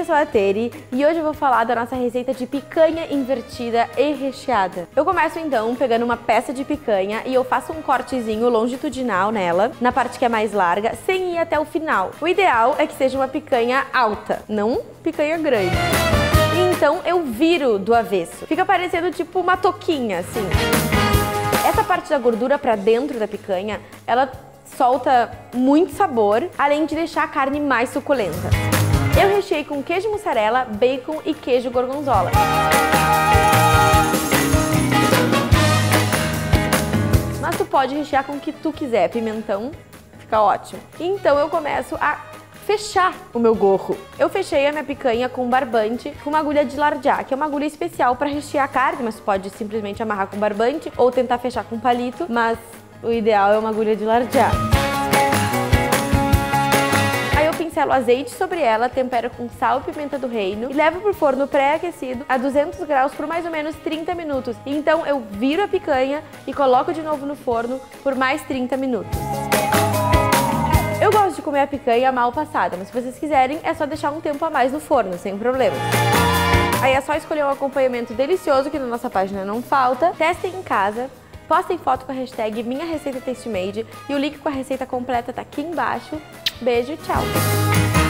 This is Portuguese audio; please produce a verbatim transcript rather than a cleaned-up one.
eu sou a Teri e hoje eu vou falar da nossa receita de picanha invertida e recheada. Eu começo então pegando uma peça de picanha e eu faço um cortezinho longitudinal nela, na parte que é mais larga, sem ir até o final. O ideal é que seja uma picanha alta, não picanha grande. E então eu viro do avesso. Fica parecendo tipo uma toquinha, assim. Essa parte da gordura pra dentro da picanha, ela solta muito sabor, além de deixar a carne mais suculenta. Eu recheei com queijo mussarela, bacon e queijo gorgonzola. Mas tu pode rechear com o que tu quiser, pimentão, fica ótimo. Então eu começo a fechar o meu gorro. Eu fechei a minha picanha com barbante, com uma agulha de lardear, que é uma agulha especial para rechear a carne, mas tu pode simplesmente amarrar com barbante ou tentar fechar com palito, mas o ideal é uma agulha de lardear. Aí eu pincelo azeite sobre ela, tempero com sal e pimenta do reino e levo pro forno pré-aquecido a duzentos graus por mais ou menos trinta minutos. Então eu viro a picanha e coloco de novo no forno por mais trinta minutos. Eu gosto de comer a picanha mal passada, mas se vocês quiserem é só deixar um tempo a mais no forno, sem problema. Aí é só escolher um acompanhamento delicioso que na nossa página não falta. Testem em casa. Postem foto com a hashtag Minha Receita Tastemade e o link com a receita completa tá aqui embaixo. Beijo e tchau!